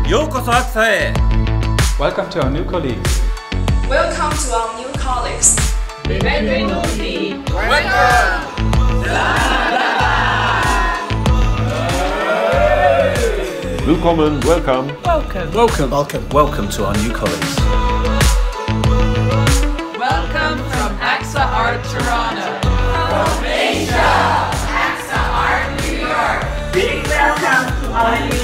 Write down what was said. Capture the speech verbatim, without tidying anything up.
ようこそアクサへ Welcome to our new colleagues. Welcome to our new colleagues. Benvenuti. Welcome! Willkommen, welcome. Welcome. Welcome. Welcome. Welcome to our new colleagues. Welcome from AXA Art Toronto. From Asia, AXA Art New York. Big welcome to our new